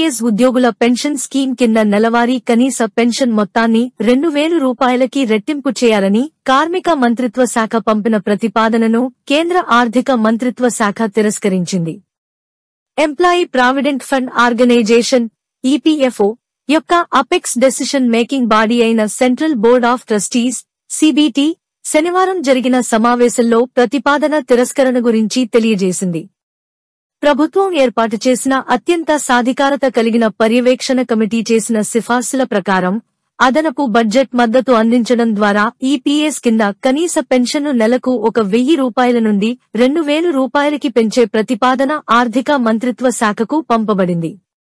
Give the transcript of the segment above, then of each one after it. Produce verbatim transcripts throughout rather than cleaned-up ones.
EPS ఉద్యోగుల pension scheme కింద నెలవారీ కనీస పెన్షన్ మొత్తాన్ని రెండు వేలు రూపాయలకి రెట్టింపు చేయాలని కార్మిక మంత్రిత్వ శాఖ పంపిన ప్రతిపాదనను కేంద్ర ఆర్థిక మంత్రిత్వ శాఖ తిరస్కరించింది. Employee provident fund organisation EPFO యొక్క అపెక్స్ డెసిషన్ మేకింగ్ బాడీ అయిన central board of trustees CBT శనివారం జరిగిన సమావేశంలో ప్రతిపాదన తిరస్కరణ గురించి తెలియజేసింది. ప్రభుత్వం ఏర్పాటు చేసిన అత్యంత సాధికారత కలిగిన పర్యవేక్షణ కమిటీ చేసిన సిఫార్సుల ప్రకారం అదనపు బడ్జెట్ మద్దతు అందించడం ద్వారా ఈపీఎస్ కింద కనీస పెన్షన్ను నెలకు ఒక వెయ్యి రూపాయల నుండి రెండు వేలు రూపాయలకి పెంచే ప్రతిపాదన ఆర్థిక మంత్రిత్వ శాఖకు పంపబడింది.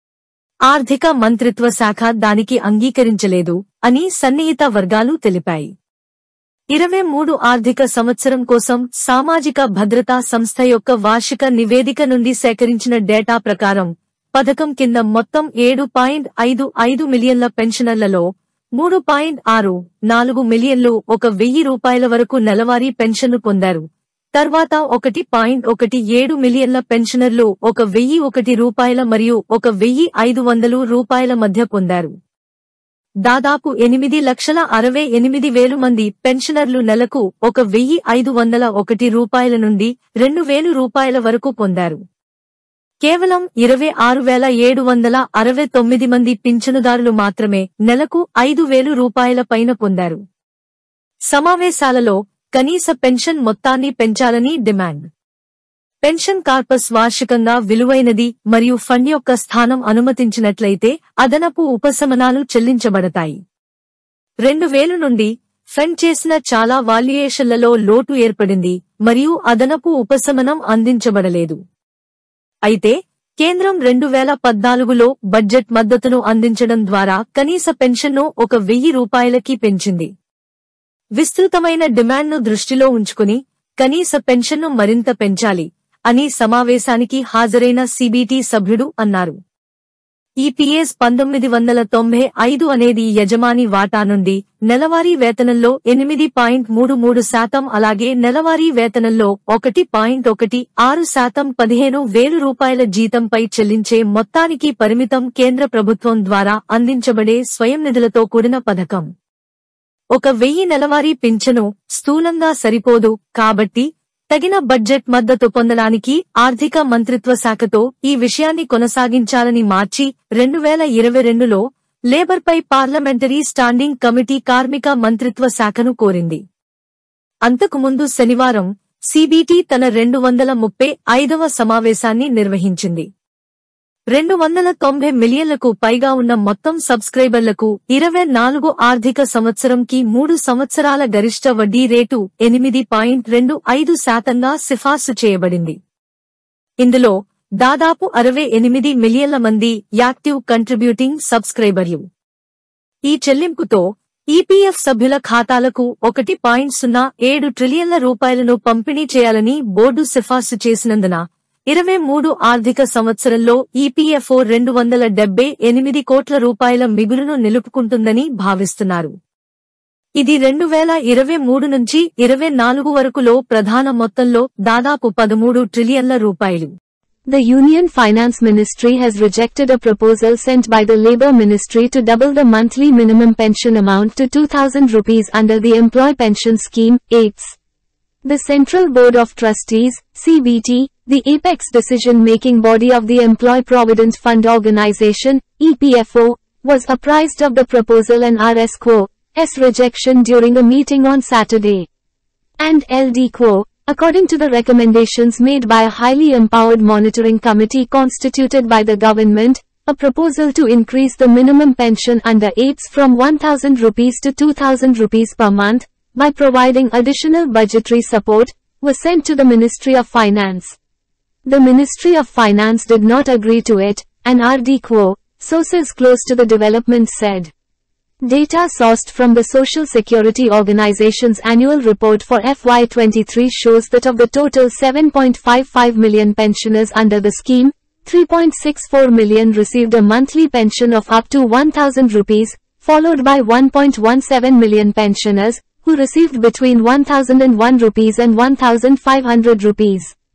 ఆర్థిక మంత్రిత్వ శాఖ దానికి అంగీకరించలేదు అని సన్నిహిత వర్గాలు తెలిపాయి. ఇరవై మూడు ఆర్థిక సంవత్సరం కోసం సామాజిక భద్రతా సంస్థ యొక్క వార్షిక నివేదిక నుండి సేకరించిన డేటా ప్రకారం పథకం కింద మొత్తం ఏడు పాయింట్ ఐదు ఐదు మిలియన్ల పెన్షనర్లలో మూడు పాయింట్ ఆరు నాలుగు మిలియన్లు ఒక వెయ్యి రూపాయల వరకు నెలవారీ పెన్షన్ను పొందారు. తర్వాత ఒకటి పాయింట్ ఒకటి ఏడు మిలియన్ల పెన్షనర్లు ఒక వెయ్యి ఒకటి రూపాయల మరియు ఒక వెయ్యి ఐదు వందలు రూపాయల మధ్య పొందారు. దాదాపు ఎనిమిది లక్షల అరవై ఎనిమిది వేలు మంది పెన్షనర్లు నెలకు ఒక వెయ్యి ఐదు వందల ఒకటి రూపాయల నుండి రెండు వేలు రూపాయల వరకు పొందారు. కేవలం ఇరవై ఆరు వేల ఏడు వందల అరవై తొమ్మిది మంది పింఛనుదారులు మాత్రమే నెలకు ఐదు వేలు రూపాయల పైన పొందారు. సమావేశాలలో కనీస పెన్షన్ మొత్తాన్ని పెంచాలని డిమాండ్. పెన్షన్ కార్పస్ వార్షికంగా విలువైనది మరియు ఫండ్ యొక్క స్థానం అనుమతించినట్లయితే అదనపు ఉపశమనాలు చెల్లించబడతాయి. రెండు వేలు నుండి ఫండ్ చేసిన చాలా వాల్యుయేషన్లలో లోటు ఏర్పడింది మరియు అదనపు ఉపశమనం అందించబడలేదు. అయితే కేంద్రం రెండు వేల పద్నాలుగులో బడ్జెట్ మద్దతును అందించడం ద్వారా కనీస పెన్షన్ను ఒక వెయ్యి రూపాయలకి పెంచింది. విస్తృతమైన డిమాండ్ను దృష్టిలో ఉంచుకుని కనీస పెన్షన్ను మరింత పెంచాలి అని సమావేశానికి హాజరైన సీబీటీ సభ్యుడు అన్నారు. ఈపీఎస్ పంతొమ్మిది వందల తొంభై ఐదు అనేది యజమాని వాటా నుండి నెలవారీ వేతనంలో ఎనిమిది పాయింట్ మూడు మూడు శాతం అలాగే నెలవారీ వేతనంలో ఒకటి పాయింట్ ఒకటి ఆరు శాతం పదిహేను వేలు రూపాయల జీతంపై చెల్లించే మొత్తానికి పరిమితం కేంద్ర ప్రభుత్వం ద్వారా అందించబడే స్వయం నిధులతో కూడిన పథకం. ఒక వెయ్యి నెలవారీ పింఛను స్థూలంగా సరిపోదు కాబట్టి తగిన బడ్జెట్ మద్దతు పొందడానికి ఆర్థిక మంత్రిత్వ శాఖతో ఈ విషయాన్ని కొనసాగించాలని మార్చి రెండు వేల ఇరవై రెండులో లేబర్పై పార్లమెంటరీ స్టాండింగ్ కమిటీ కార్మిక మంత్రిత్వ శాఖను కోరింది. అంతకుముందు శనివారం సీబీటీ తన రెండు వందల ముప్పై ఐదవ సమావేశాన్ని నిర్వహించింది. రెండు వందల తొంభై మిలియన్లకు పైగా ఉన్న మొత్తం సబ్స్క్రైబర్లకు ఇరవై నాలుగు ఆర్థిక సంవత్సరంకి మూడు సంవత్సరాల గరిష్ట వడ్డీ రేటు ఎనిమిది పాయింట్ రెండు ఐదు శాతంగా సిఫార్సు చేయబడింది. ఇందులో దాదాపు అరవై ఎనిమిది మిలియన్ల మంది యాక్టివ్ కంట్రిబ్యూటింగ్ సబ్స్క్రైబర్లు. ఈ చెల్లింపుతో ఈపీఎఫ్ సభ్యుల ఖాతాలకు ఒకటి పాయింట్ సున్నా ఏడు ట్రిలియన్ల రూపాయలను పంపిణీ చేయాలని బోర్డు సిఫార్సు చేసినందున ఇరవై మూడు ఆర్థిక సంవత్సరంలో ఈపీఎఫ్ఓ రెండు వందల డెబ్బై ఎనిమిది కోట్ల రూపాయల మిగులును నిలుపుకుంటుందని భావిస్తున్నారు. ఇది రెండు వేల ఇరవై మూడు నుంచి ఇరవై నాలుగు వరకులో ప్రధాన మొత్తంలో దాదాపు పదమూడు ట్రిలియన్ల రూపాయలు. The Union Finance Ministry has rejected a proposal sent by the Labour Ministry to double the monthly minimum pension amount to two thousand rupees under the Employee Pension Scheme, A P E S. The Central Board of Trustees, C B T, the apex decision-making body of the Employee Provident Fund Organization, E P F O, was apprised of the proposal and R S Quo.'s rejection during a meeting on Saturday. And L D Quo, according to the recommendations made by a highly empowered monitoring committee constituted by the government, a proposal to increase the minimum pension under A P E S from one thousand rupees to two thousand rupees per month, by providing additional budgetary support, was sent to the Ministry of Finance. The Ministry of Finance did not agree to it, and R D Quo, sources close to the development said. Data sourced from the Social Security Organization's annual report for F Y twenty-three shows that of the total seven point five five million pensioners under the scheme, three point six four million received a monthly pension of up to one thousand rupees, followed by one point one seven million pensioners, who received between one thousand one rupees and one thousand five hundred rupees.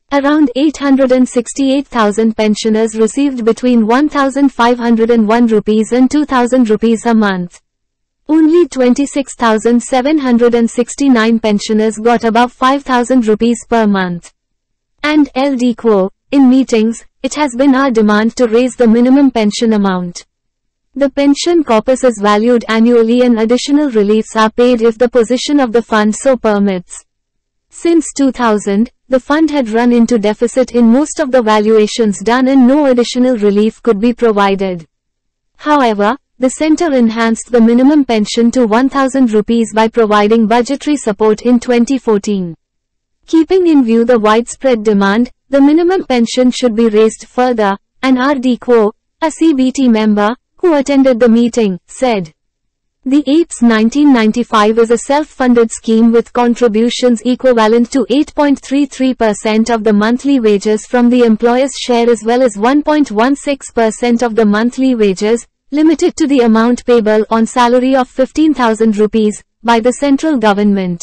Around eight hundred sixty-eight thousand pensioners received between one thousand five hundred one rupees and two thousand rupees a month. Only twenty-six thousand seven hundred sixty-nine pensioners got above five thousand rupees per month. And L D Quo, in meetings, it has been our demand to raise the minimum pension amount. The pension corpus is valued annually and additional reliefs are paid if the position of the fund so permits. Since two thousand, the fund had run into deficit in most of the valuations done and no additional relief could be provided. However, the centre enhanced the minimum pension to one thousand rupees by providing budgetary support in twenty fourteen. Keeping in view the widespread demand, the minimum pension should be raised further, and R D Quo, a C B T member, who attended the meeting, said. The A P S nineteen ninety-five is a self-funded scheme with contributions equivalent to eight point three three percent of the monthly wages from the employer's share as well as one point one six percent of the monthly wages, limited to the amount payable on salary of fifteen thousand rupees, by the central government.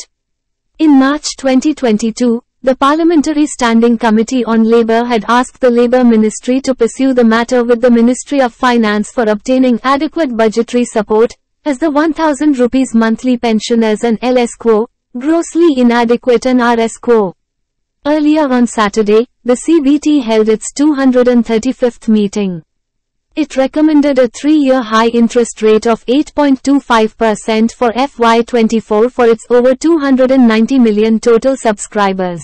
In March twenty twenty-two, the Parliamentary Standing Committee on Labour had asked the Labour Ministry to pursue the matter with the Ministry of Finance for obtaining adequate budgetary support, as the one thousand rupees monthly pension is an L S Quo, grossly inadequate and R S Quo. Earlier on Saturday, the C B T held its two hundred thirty-fifth meeting. It recommended a three-year high interest rate of eight point two five percent for F Y twenty-four for its over two hundred ninety million total subscribers.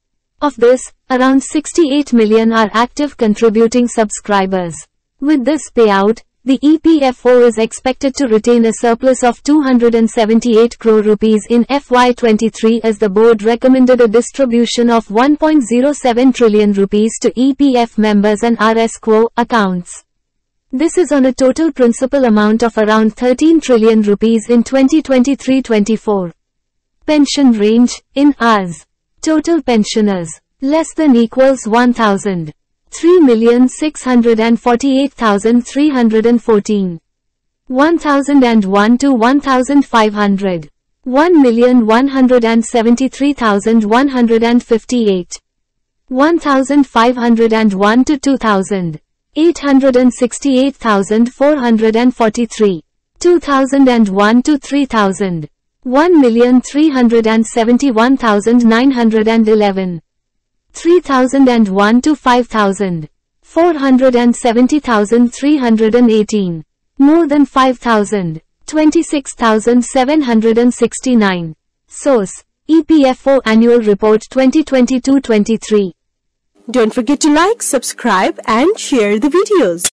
Of this, around sixty-eight million are active contributing subscribers. With this payout, the E P F O is expected to retain a surplus of two hundred seventy-eight crore rupees in F Y twenty-three as the board recommended a distribution of one point zero seven trillion rupees to E P F members and R S Quo accounts. This is on a total principal amount of around thirteen trillion rupees in twenty twenty-three twenty-four. Pension range, in Rs. Total pensioners, less than equals one thousand. three million six hundred forty-eight thousand three hundred fourteen. one thousand one to one thousand five hundred. one million one hundred seventy-three thousand one hundred fifty-eight. one thousand five hundred one to two thousand. eight hundred sixty-eight thousand four hundred forty-three. two thousand one to three thousand. one million three hundred seventy-one thousand nine hundred eleven. three thousand one to five thousand. four hundred seventy thousand three hundred eighteen. More than five thousand. twenty-six thousand seven hundred sixty-nine. Source: E P F O Annual Report twenty twenty-two twenty-three. Don't forget to like, subscribe and share the videos.